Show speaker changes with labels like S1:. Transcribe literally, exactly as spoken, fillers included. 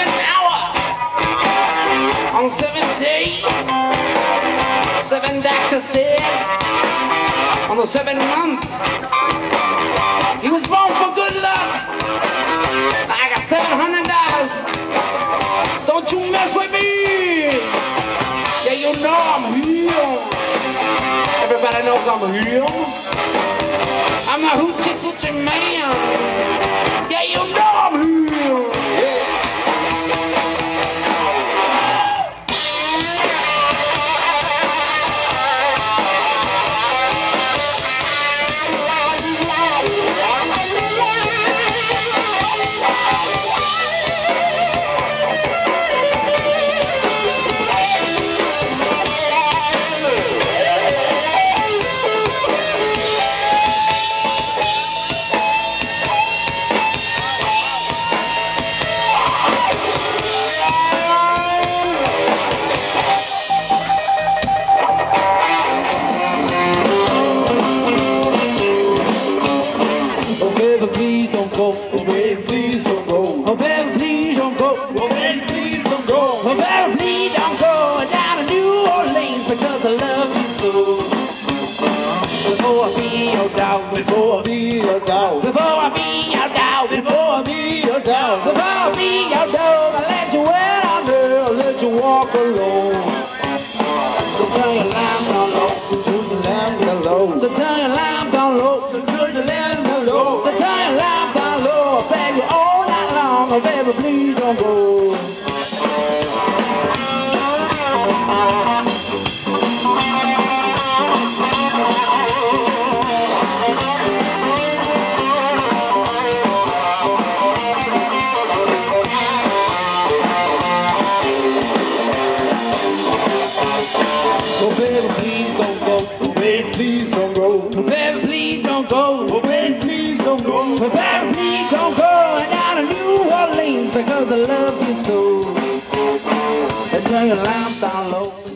S1: seventh hour, on the seventh day, seven doctors said, on the seventh month, he was born for good luck. I got seven hundred dollars. Don't you mess with me. Yeah, you know I'm here. Everybody knows I'm here. I'm a hoochie coochie man. Yeah, you know I'm here. Yeah. Please don't go. Oh, baby, please don't go. Oh, baby, please don't go. Oh, baby, please don't go. Oh, baby, please don't go down to New Orleans because I love you so. Before I be your dog, before I be your dog, before I be your dog, before I be your dog, before I be your dog, I let you wet out there, I let you walk alone. So turn your lamp down low, so turn your lamp down low, so turn your lamp down low, so turn your lamp down low, so turn your lamp down low. I beg you all night long, oh baby, please don't go. Oh baby, please don't go. Oh baby, please don't go. Oh baby, please don't go. Oh baby, please don't go. Oh baby, please don't go down to New Orleans because I love you so. Turn your lamp down low.